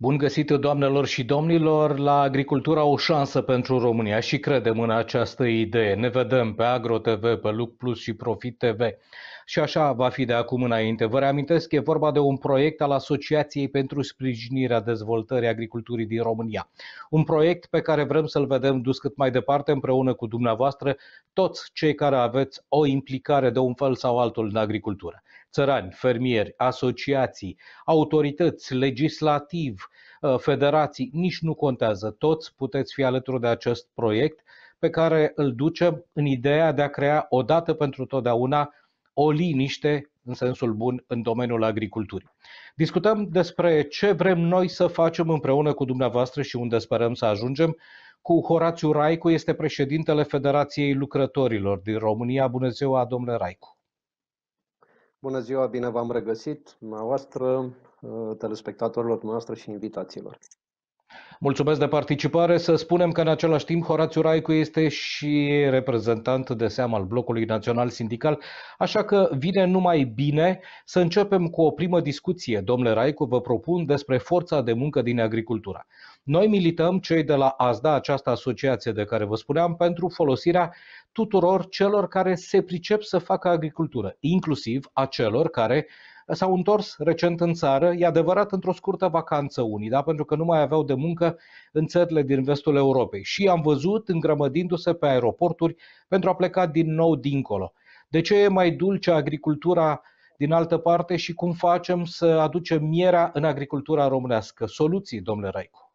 Bun găsit, doamnelor și domnilor, la Agricultura o șansă pentru România și credem în această idee. Ne vedem pe Agro TV, pe Look Plus și Profit TV. Și așa va fi de acum înainte. Vă reamintesc că e vorba de un proiect al Asociației pentru sprijinirea dezvoltării agriculturii din România. Un proiect pe care vrem să-l vedem dus cât mai departe împreună cu dumneavoastră, toți cei care aveți o implicare de un fel sau altul în agricultură. Țărani, fermieri, asociații, autorități, legislativ, federații, nici nu contează. Toți puteți fi alături de acest proiect pe care îl ducem în ideea de a crea odată pentru totdeauna o liniște, în sensul bun, în domeniul agriculturii. Discutăm despre ce vrem noi să facem împreună cu dumneavoastră și unde sperăm să ajungem. Cu Horațiu Raicu, este președintele Federației Lucrătorilor din România. Bună ziua, domnule Raicu! Bună ziua, bine v-am regăsit, dumneavoastră, telespectatorilor noastre și invitațiilor. Mulțumesc de participare. Să spunem că în același timp Horațiu Raicu este și reprezentant de seamă al Blocului Național Sindical, așa că vine numai bine să începem cu o primă discuție. Domnule Raicu, vă propun despre forța de muncă din agricultură. Noi milităm, cei de la ASDA, această asociație de care vă spuneam, pentru folosirea tuturor celor care se pricep să facă agricultură, inclusiv a celor care s-au întors recent în țară, e adevărat într-o scurtă vacanță unii, da? Pentru că nu mai aveau de muncă în țările din vestul Europei și am văzut îngrămădindu-se pe aeroporturi pentru a pleca din nou dincolo. De ce e mai dulce agricultura din altă parte și cum facem să aducem mierea în agricultura românească? Soluții, domnule Raicu.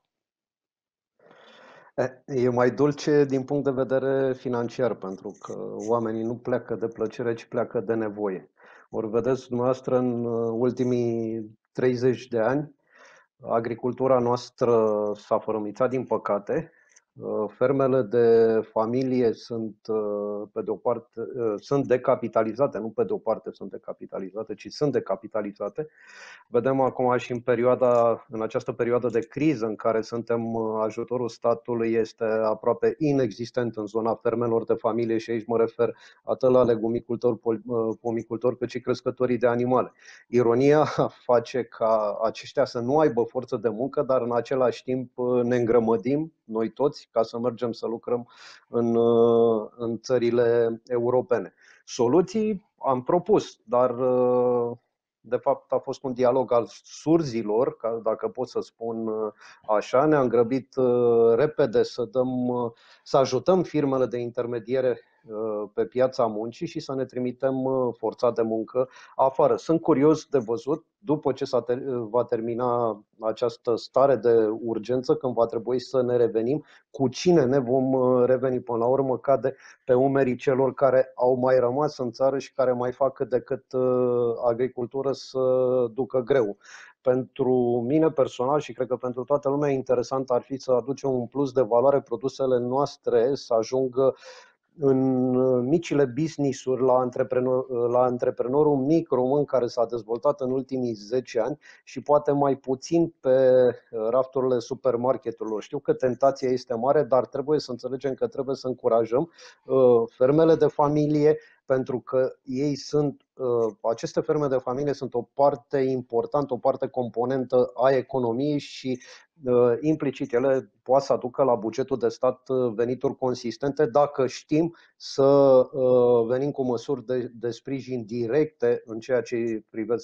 E mai dulce din punct de vedere financiar, pentru că oamenii nu pleacă de plăcere, ci pleacă de nevoie. Ori vedeți dumneavoastră, în ultimii 30 de ani, agricultura noastră s-a fărâmițat, din păcate. Fermele de familie sunt, pe de o parte, sunt decapitalizate, nu pe de o parte sunt decapitalizate, ci sunt decapitalizate. Vedem acum și în această perioadă de criză în care suntem, ajutorul statului este aproape inexistent în zona fermelor de familie și aici mă refer atât la legumicultori, pomicultori, cât și crescătorii de animale. Ironia face ca aceștia să nu aibă forță de muncă, dar în același timp ne îngrămădim noi toți ca să mergem să lucrăm în țările europene. Soluții am propus, dar de fapt a fost un dialog al surzilor, dacă pot să spun așa. Ne-am grăbit repede să ajutăm firmele de intermediere pe piața muncii și să ne trimitem forța de muncă afară. Sunt curios de văzut, după ce va termina această stare de urgență, când va trebui să ne revenim, cu cine ne vom reveni. Până la urmă cade pe umerii celor care au mai rămas în țară și care mai fac cât de cât agricultură să ducă greu. Pentru mine personal și cred că pentru toată lumea interesant ar fi să aducem un plus de valoare, produsele noastre să ajungă în micile business-uri, la antreprenorul mic român care s-a dezvoltat în ultimii 10 ani și poate mai puțin pe rafturile supermarketurilor. Știu că tentația este mare, dar trebuie să înțelegem că trebuie să încurajăm fermele de familie, pentru că aceste ferme de familie sunt o parte importantă, o parte componentă a economiei și implicit ele poate să aducă la bugetul de stat venituri consistente dacă știm să venim cu măsuri de sprijin directe în ceea ce îi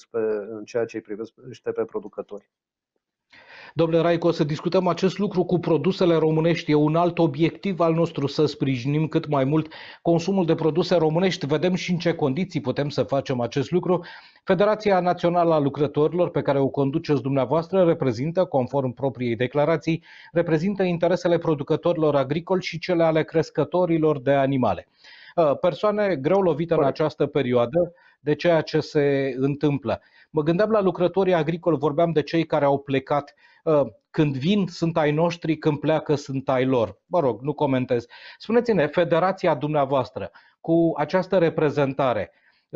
privește pe producători. Domnule Raicu, o să discutăm acest lucru cu produsele românești. E un alt obiectiv al nostru să sprijinim cât mai mult consumul de produse românești. Vedem și în ce condiții putem să facem acest lucru. Federația Națională a Lucrătorilor, pe care o conduceți dumneavoastră, reprezintă, conform propriei declarații, reprezintă interesele producătorilor agricoli și cele ale crescătorilor de animale. Persoane greu lovite în această perioadă de ceea ce se întâmplă. Mă gândeam la lucrătorii agricoli, vorbeam de cei care au plecat. Când vin sunt ai noștri, când pleacă sunt ai lor. Mă rog, nu comentez. Spuneți-ne, federația dumneavoastră, cu această reprezentare,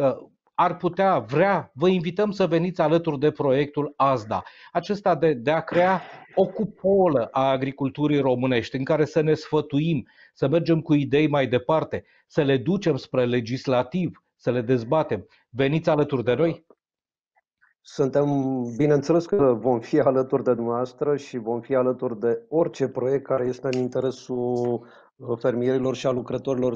vă invităm să veniți alături de proiectul ASDA, acesta de a crea o cupolă a agriculturii românești, în care să ne sfătuim, să mergem cu idei mai departe, să le ducem spre legislativ, să le dezbatem. Veniți alături de noi? Suntem, bineînțeles că vom fi alături de dumneavoastră și vom fi alături de orice proiect care este în interesul fermierilor și a lucrătorilor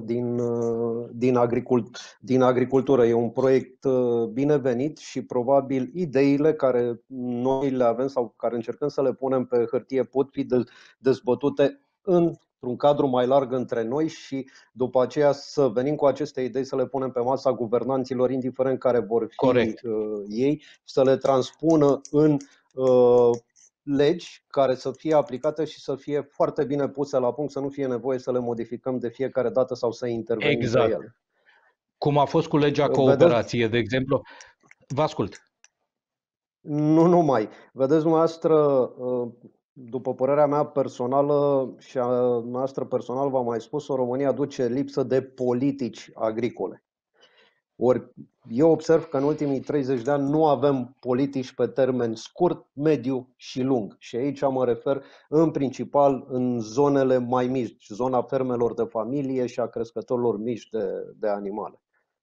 din agricultură. E un proiect binevenit și probabil ideile care noi le avem sau care încercăm să le punem pe hârtie pot fi dezbătute într-un cadru mai larg între noi și după aceea să venim cu aceste idei, să le punem pe masa guvernanților, indiferent care vor fi Corect. ei, să le transpună în legi care să fie aplicate și să fie foarte bine puse la punct, să nu fie nevoie să le modificăm de fiecare dată sau să intervenim pe Exact. ele. Cum a fost cu legea Vedeți, cooperației, de exemplu. Vă ascult. nu numai. Vedeți, dumneavoastră, după părerea mea personală și a noastră personal, v-am mai spus-o, România duce lipsă de politici agricole. Ori eu observ că în ultimii 30 de ani nu avem politici pe termen scurt, mediu și lung. Și aici mă refer în principal în zonele mai mici, zona fermelor de familie și a crescătorilor mici de animale.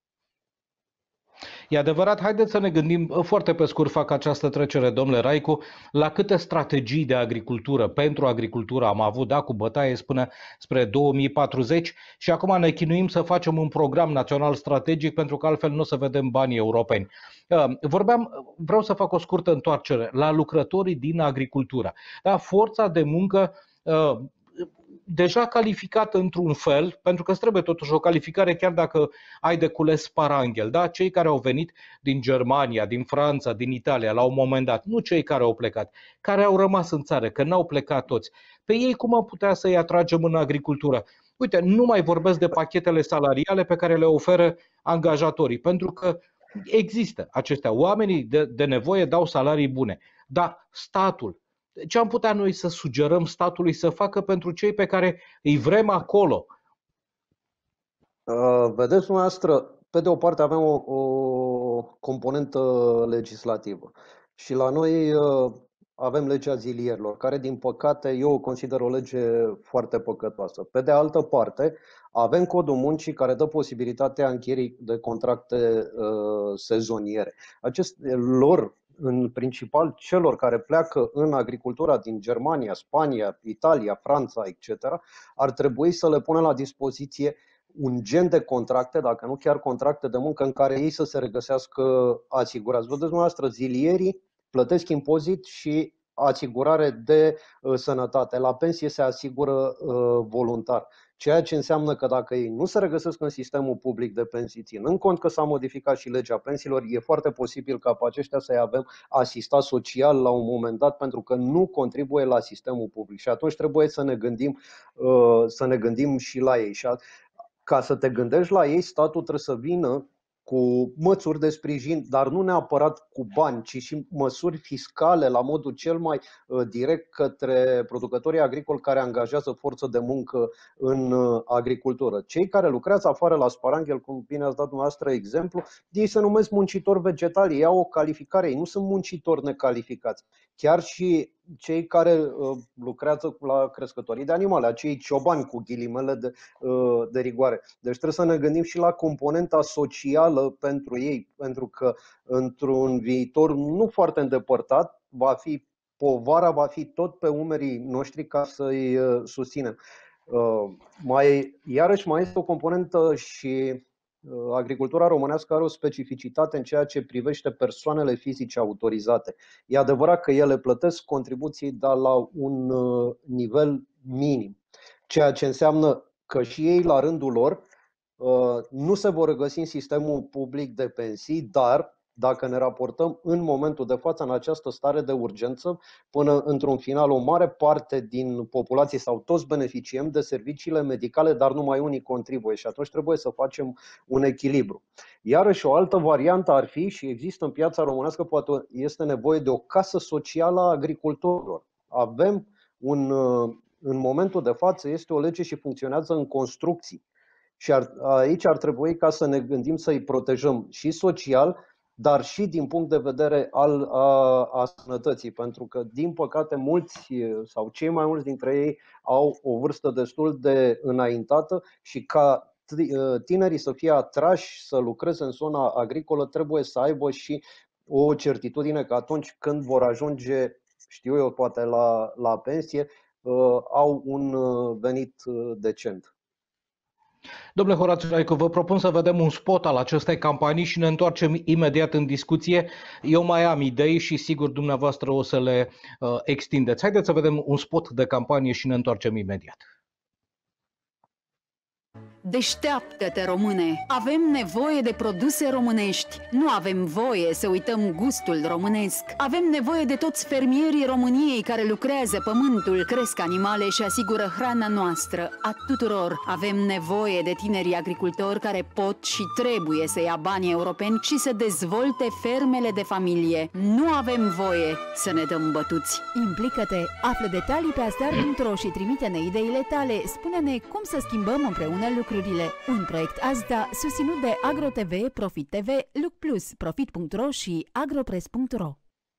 E adevărat, haideți să ne gândim foarte pe scurt, fac această trecere, domnule Raicu, la câte strategii de agricultură, pentru agricultură am avut, da, cu bătaie până spre 2040 și acum ne chinuim să facem un program național strategic pentru că altfel nu o să vedem banii europeni. Vreau să fac o scurtă întoarcere la lucrătorii din agricultură. Da, forța de muncă deja calificată într-un fel, pentru că îți trebuie totuși o calificare chiar dacă ai de cules sparanghel, da? Cei care au venit din Germania, din Franța, din Italia la un moment dat, nu cei care au plecat, care au rămas în țară, că n-au plecat toți. Pe ei cum am putea să-i atragem în agricultură? Uite, nu mai vorbesc de pachetele salariale pe care le oferă angajatorii, pentru că există acestea. Oamenii de nevoie dau salarii bune, dar statul, ce am putea noi să sugerăm statului să facă pentru cei pe care îi vrem acolo? Vedeți, dumneavoastră, pe de o parte avem o componentă legislativă și la noi avem legea zilierilor, care din păcate eu o consider o lege foarte păcătoasă. Pe de altă parte, avem codul muncii care dă posibilitatea încheierii de contracte sezoniere. Lor, în principal celor care pleacă în agricultura din Germania, Spania, Italia, Franța, etc., ar trebui să le pună la dispoziție un gen de contracte, dacă nu chiar contracte de muncă, în care ei să se regăsească asigurați. Vedeți, dumneavoastră, zilierii plătesc impozit și asigurare de sănătate. La pensie se asigură voluntar. Ceea ce înseamnă că dacă ei nu se regăsesc în sistemul public de pensii, ținând cont că s-a modificat și legea pensiilor, e foarte posibil ca pe aceștia să-i avem asistat social la un moment dat, pentru că nu contribuie la sistemul public. Și atunci trebuie să ne gândim și la ei. Și ca să te gândești la ei, statul trebuie să vină cu măsuri de sprijin, dar nu neapărat cu bani, ci și măsuri fiscale la modul cel mai direct către producătorii agricoli care angajează forță de muncă în agricultură. Cei care lucrează afară la sparanghel, cum bine ați dat dumneavoastră exemplu, ei se numesc muncitori vegetali, ei au o calificare, ei nu sunt muncitori necalificați. Chiar și cei care lucrează la crescătorii de animale, acei ciobani cu ghilimele de rigoare. Deci trebuie să ne gândim și la componenta socială pentru ei, pentru că într-un viitor nu foarte îndepărtat povara va fi tot pe umerii noștri ca să-i susținem. Iarăși mai este o componentă și agricultura românească are o specificitate în ceea ce privește persoanele fizice autorizate. E adevărat că ele plătesc contribuții, dar la un nivel minim, ceea ce înseamnă că și ei, la rândul lor, nu se vor regăsi în sistemul public de pensii, dar dacă ne raportăm în momentul de față în această stare de urgență, până într-un final o mare parte din populație sau toți beneficiem de serviciile medicale, dar numai unii contribuie și atunci trebuie să facem un echilibru. Iarăși o altă variantă ar fi, și există în piața românească, poate este nevoie de o casă socială a agricultorilor. Avem în momentul de față este o lege și funcționează în construcții. Și aici ar trebui ca să ne gândim să-i protejăm și social, dar și din punct de vedere a sănătății, pentru că, din păcate, mulți sau cei mai mulți dintre ei au o vârstă destul de înaintată și ca tinerii să fie atrași să lucreze în zona agricolă, trebuie să aibă și o certitudine că atunci când vor ajunge, știu eu, poate la pensie, au un venit decent. Domnule Horațiu Raicu, vă propun să vedem un spot al acestei campanii și ne întoarcem imediat în discuție. Eu mai am idei și sigur dumneavoastră o să le extindeți. Haideți să vedem un spot de campanie și ne întoarcem imediat. Deșteaptă-te, române! Avem nevoie de produse românești. Nu avem voie să uităm gustul românesc. Avem nevoie de toți fermierii României care lucrează pământul, cresc animale și asigură hrana noastră, a tuturor. Avem nevoie de tinerii agricultori care pot și trebuie să ia banii europeni și să dezvolte fermele de familie. Nu avem voie să ne dăm bătuți. Implică-te! Află detalii pe astar.ro și trimite-ne ideile tale. Spune-ne cum să schimbăm împreună lucrurile. Un proiect ASDA susținut de AgroTV, Profit TV, Luc Plus, Profit.ro și Agropress.ro.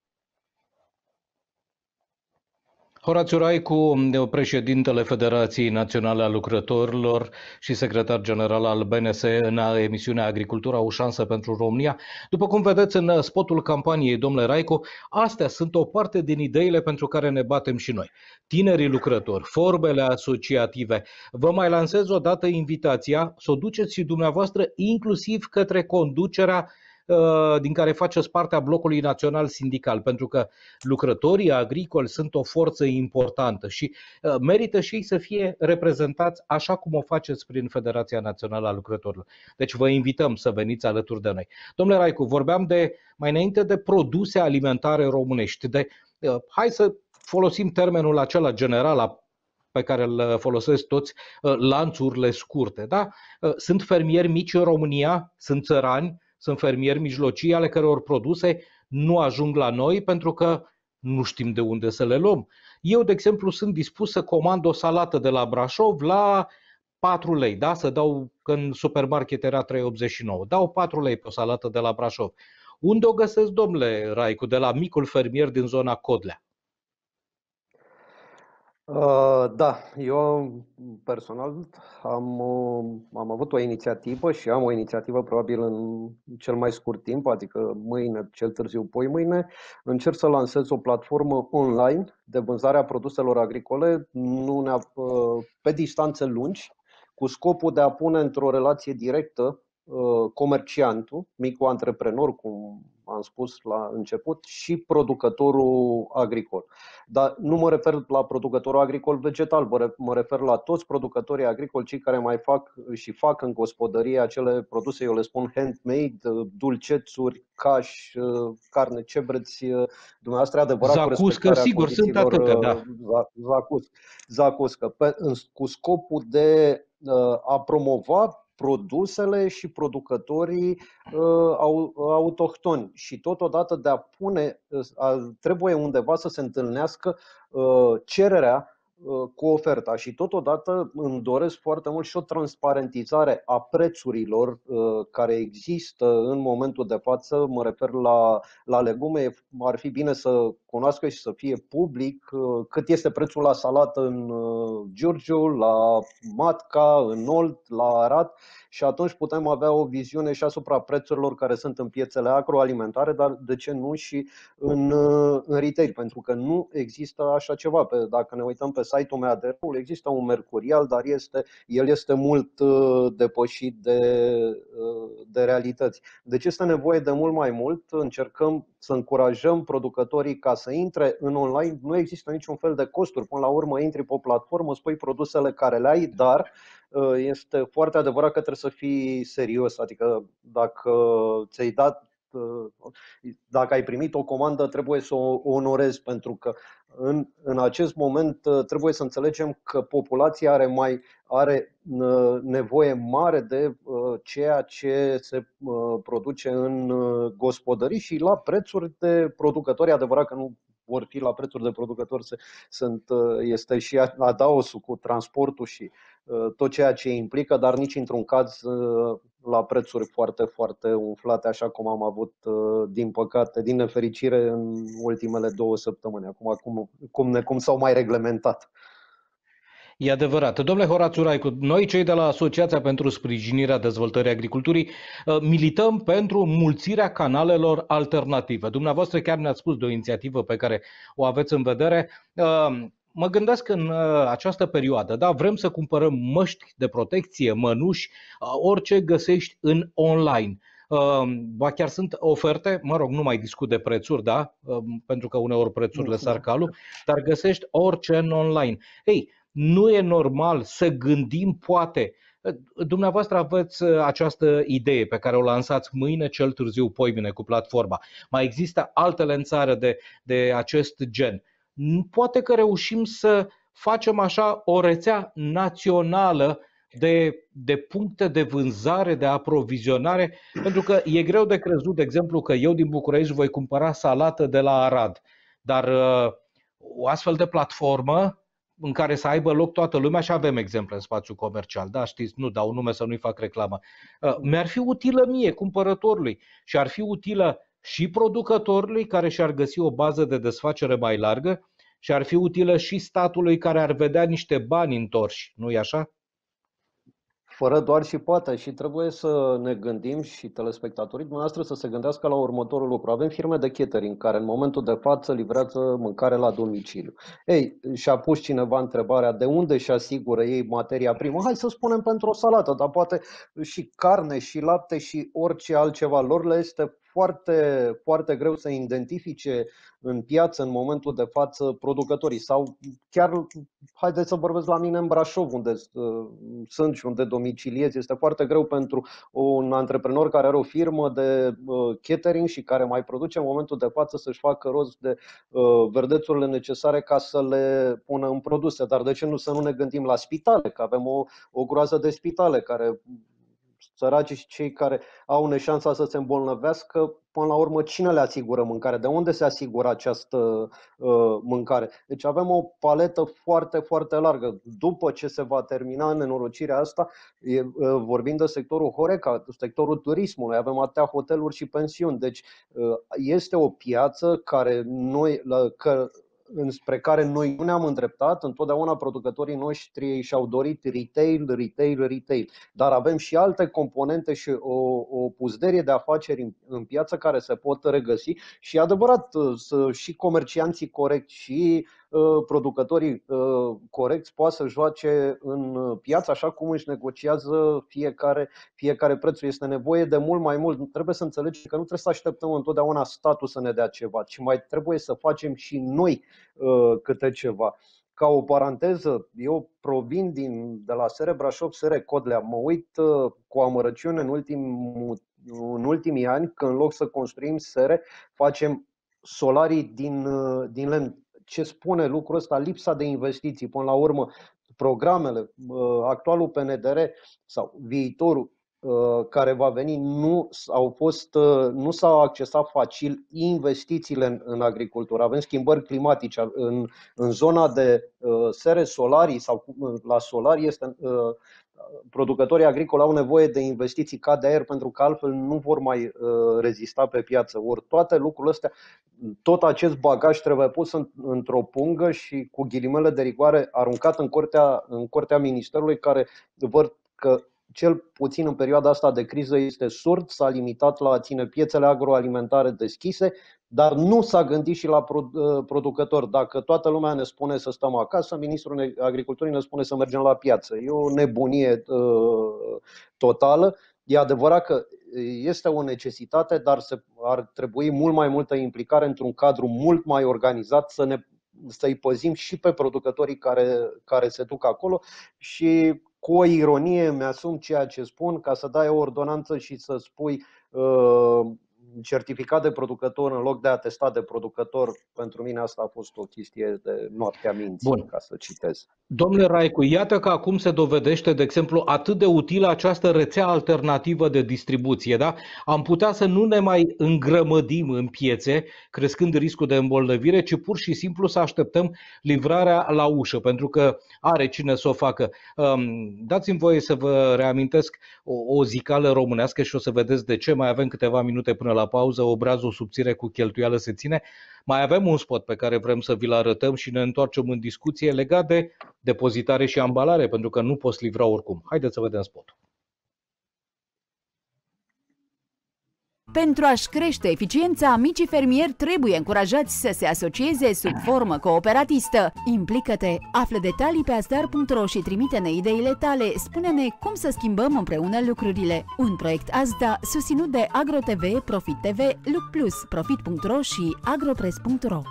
Horațiu Raicu, președintele Federației Naționale a Lucrătorilor și secretar general al BNS în emisiunea Agricultura, o șansă pentru România. După cum vedeți în spotul campaniei, domnule Raicu, astea sunt o parte din ideile pentru care ne batem și noi. Tinerii lucrători, formele asociative. Vă mai lansez o dată invitația să o duceți și dumneavoastră inclusiv către conducerea din care faceți parte a blocului național sindical, pentru că lucrătorii agricoli sunt o forță importantă și merită și ei să fie reprezentați așa cum o faceți prin Federația Națională a Lucrătorilor. Deci vă invităm să veniți alături de noi. Domnule Raicu, vorbeam mai înainte de produse alimentare românești, hai să folosim termenul acela general pe care îl folosesc toți, lanțurile scurte. Da? Sunt fermieri mici în România, sunt țărani, sunt fermieri mijlocii ale căror produse nu ajung la noi pentru că nu știm de unde să le luăm. Eu, de exemplu, sunt dispus să comand o salată de la Brașov la 4 lei, da? Să dau, că în supermarket era 3,89. Dau 4 lei pe o salată de la Brașov. Unde o găsesc, domnule Raicu? De la micul fermier din zona Codlea. Da, eu personal am avut o inițiativă și am o inițiativă probabil în cel mai scurt timp, adică mâine, cel târziu poimâine. Încerc să lansez o platformă online de vânzare a produselor agricole pe distanțe lungi, cu scopul de a pune într-o relație directă comerciantul, micul antreprenor, cum am spus la început, și producătorul agricol. Dar nu mă refer la producătorul agricol vegetal, mă refer la toți producătorii agricoli, cei care mai fac în gospodărie acele produse, eu le spun handmade, dulcețuri, caș, carne, ce vreți dumneavoastră, adevărat, Zacuscă, sigur, sunt atâtea, da. Zacuscă, cu scopul de a promova produsele și producătorii autohtoni și totodată de a trebuie undeva să se întâlnească cererea cu oferta și totodată îmi doresc foarte mult și o transparentizare a prețurilor care există în momentul de față. Mă refer la legume, ar fi bine să cunoască și să fie public cât este prețul la salată în Giurgiu, la Matca, în Olt, la Arad, și atunci putem avea o viziune și asupra prețurilor care sunt în piețele agroalimentare, dar de ce nu și în retail, pentru că nu există așa ceva. Dacă ne uităm pe site-ul MADR-ului, există un mercurial, dar el este mult depășit de realități. Deci este nevoie de mult mai mult. Încercăm să încurajăm producătorii ca să intre în online. Nu există niciun fel de costuri. Până la urmă intri pe o platformă, spui produsele care le ai, dar este foarte adevărat că trebuie să fii serios. Adică dacă ai primit o comandă, trebuie să o onorezi, pentru că în acest moment trebuie să înțelegem că populația are nevoie mare de ceea ce se produce în gospodării și la prețuri de producători. Adevărat că nu vor fi la prețuri de producători, este și adaosul cu transportul și tot ceea ce implică, dar nici într-un caz la prețuri foarte, foarte umflate, așa cum am avut, din păcate, din nefericire, în ultimele 2 săptămâni. Acum cum s-au mai reglementat. E adevărat. Domnule Horațiu Raicu, noi cei de la Asociația pentru Sprijinirea Dezvoltării Agriculturii milităm pentru înmulțirea canalelor alternative. Dumneavoastră chiar ne-ați spus de o inițiativă pe care o aveți în vedere. Mă gândesc în această perioadă, da, vrem să cumpărăm măști de protecție, mănuși, orice găsești în online. Ba chiar sunt oferte, mă rog, nu mai discut de prețuri, da, pentru că uneori prețurile sar calul, dar găsești orice în online. Ei, nu e normal să gândim, poate, dumneavoastră aveți această idee pe care o lansați mâine, cel târziu poimine cu platforma. Mai există altele în țară de acest gen. Poate că reușim să facem așa o rețea națională de puncte de vânzare, de aprovizionare, pentru că e greu de crezut, de exemplu, că eu din București voi cumpăra salată de la Arad, dar o astfel de platformă în care să aibă loc toată lumea, și avem exemple în spațiu comercial, da, știți, nu dau nume să nu-i fac reclamă, mi-ar fi utilă mie, cumpărătorului, și ar fi utilă și producătorului care și-ar găsi o bază de desfacere mai largă și ar fi utilă și statului care ar vedea niște bani întorși, nu-i așa? Fără doar și poate, și trebuie să ne gândim, și telespectatorii dumneavoastră să se gândească la următorul lucru. Avem firme de catering care în momentul de față livrează mâncare la domiciliu. Ei, și-a pus cineva întrebarea de unde și asigură ei materia primă. Hai să spunem pentru o salată, dar poate și carne, și lapte, și orice altceva. Lor le este foarte, foarte greu să identifice în piață în momentul de față producătorii. Sau chiar, haideți să vorbesc la mine în Brașov, unde sunt și unde domiciliez. Este foarte greu pentru un antreprenor care are o firmă de catering și care mai produce în momentul de față să-și facă rost de verdețurile necesare ca să le pună în produse. Dar de ce nu să nu ne gândim la spitale? Că avem o groază de spitale care, săracii și cei care au neșansa să se îmbolnăvească, până la urmă cine le asigură mâncare? De unde se asigură această mâncare? Deci avem o paletă foarte, foarte largă. După ce se va termina nenorocirea asta, vorbim de sectorul Horeca, sectorul turismului, avem atâtea hoteluri și pensiuni. Deci este o piață care înspre care noi nu ne-am îndreptat. Întotdeauna producătorii noștri și-au dorit retail, dar avem și alte componente și o puzderie de afaceri în piață care se pot regăsi și e adevărat, și comercianții corecți și producătorii corecți poate să joace în piață așa cum își negociază fiecare prețul. Este nevoie de mult mai mult. Trebuie să înțelegem că nu trebuie să așteptăm întotdeauna statul să ne dea ceva, ci mai trebuie să facem și noi câte ceva. Ca o paranteză, eu provin de la SR Brașov, SR Codlea. Mă uit cu amărăciune în ultimii ani că în loc să construim SR, facem solarii din lemn. Ce spune lucrul ăsta? Lipsa de investiții. Până la urmă, programele, actualul PNDR sau viitorul care va veni, nu s-au accesat facil investițiile în agricultură. Avem schimbări climatice. În zona de sere solarii sau la solari producătorii agricoli au nevoie de investiții ca de aer, pentru că altfel nu vor mai rezista pe piață. Ori toate lucrurile astea, tot acest bagaj trebuie pus într-o pungă și cu ghilimele de rigoare aruncat în curtea ministerului, care văd că cel puțin în perioada asta de criză este surd, s-a limitat la a ține piețele agroalimentare deschise, dar nu s-a gândit și la producători. Dacă toată lumea ne spune să stăm acasă, ministrul agriculturii ne spune să mergem la piață. E o nebunie totală. E adevărat că este o necesitate, dar ar trebui mult mai multă implicare într-un cadru mult mai organizat, să-i păzim și pe producătorii care se duc acolo. Și cu o ironie mi-asum ceea ce spun, ca să dai o ordonanță și să spui certificat de producător în loc de atestat de producător. Pentru mine asta a fost o chestie de noaptea minții. Bun. Ca să citez. Domnule Raicu, iată că acum se dovedește, de exemplu, atât de utilă această rețea alternativă de distribuție. Da? Am putea să nu ne mai îngrămădim în piețe, crescând riscul de îmbolnăvire, ci pur și simplu să așteptăm livrarea la ușă, pentru că are cine să o facă. Dați-mi voie să vă reamintesc o zicală românească și o să vedeți de ce. Mai avem câteva minute până la la pauză, obrazul subțire cu cheltuială se ține. Mai avem un spot pe care vrem să vi-l arătăm și ne întoarcem în discuție legat de depozitare și ambalare, pentru că nu poți livra oricum. Haideți să vedem spotul. Pentru a-și crește eficiența, micii fermieri trebuie încurajați să se asocieze sub formă cooperatistă. Implică-te! Află detalii pe asdar.ro și trimite-ne ideile tale. Spune-ne cum să schimbăm împreună lucrurile. Un proiect ASDA susținut de AgroTV, Profit TV, Luc Plus, Profit.ro și agropress.ro.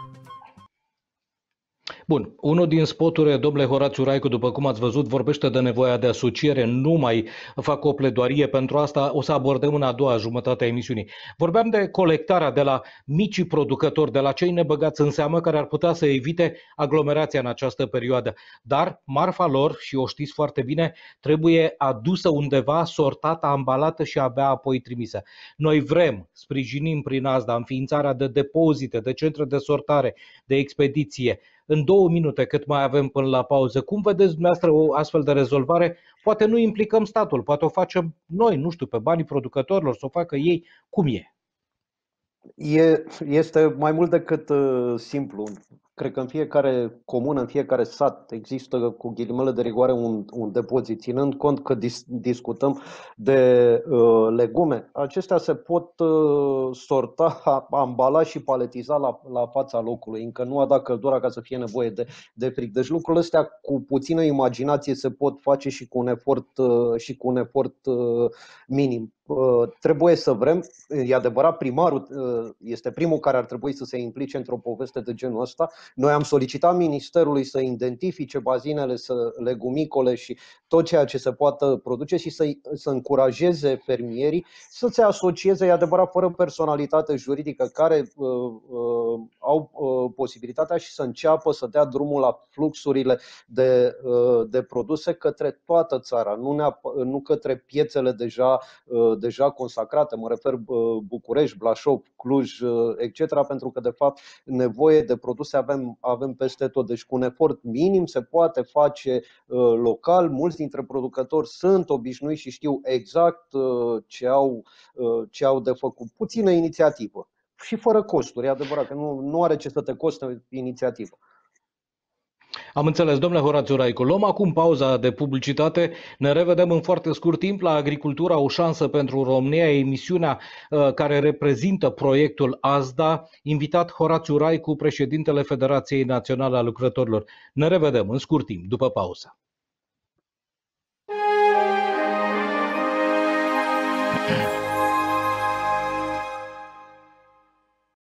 Bun, unul din spoturi, domnule Horațiu Raicu, după cum ați văzut, vorbește de nevoia de asociere. Nu mai fac o pledoarie pentru asta, o să abordăm în a doua jumătate a emisiunii. Vorbeam de colectarea de la micii producători, de la cei nebăgați în seamă, care ar putea să evite aglomerația în această perioadă. Dar marfa lor, și o știți foarte bine, trebuie adusă undeva, sortată, ambalată și abia apoi trimisă. Noi vrem, sprijinim prin asta înființarea de depozite, de centre de sortare, de expediție. În 2 minute, cât mai avem până la pauză, cum vedeți dumneavoastră o astfel de rezolvare? Poate nu implicăm statul, poate o facem noi, nu știu, pe banii producătorilor, să o facă ei. Cum e? Este mai mult decât simplu. Cred că în fiecare comună, în fiecare sat există, cu ghilimele de rigoare, un depozit. Ținând cont că discutăm de legume, acestea se pot sorta, ambala și paletiza la fața locului, încă nu a dat căldura ca să fie nevoie de frig. Deci lucrurile astea cu puțină imaginație se pot face și cu un efort minim. Trebuie să vrem, e adevărat, primarul este primul care ar trebui să se implice într-o poveste de genul ăsta. Noi am solicitat Ministerului să identifice bazinele legumicole și tot ceea ce se poate produce și să încurajeze fermierii să se asocieze, e adevărat, fără personalitate juridică, care au posibilitatea și să înceapă să dea drumul la fluxurile de produse către toată țara, nu către piețele deja consacrate, mă refer București, Brașov, Cluj, etc., pentru că de fapt nevoie de produse avem peste tot. Deci cu un efort minim se poate face local. Mulți dintre producători sunt obișnuiți și știu exact ce au de făcut. Puțină inițiativă și fără costuri, e adevărat că nu are ce să te coste inițiativă. Am înțeles, domnule Horațiu Raicu. Luăm acum pauza de publicitate. Ne revedem în foarte scurt timp la Agricultura, o șansă pentru România, emisiunea care reprezintă proiectul ASDA. Invitat Horațiu Raicu, președintele Federației Naționale a Lucrătorilor. Ne revedem în scurt timp, după pauză.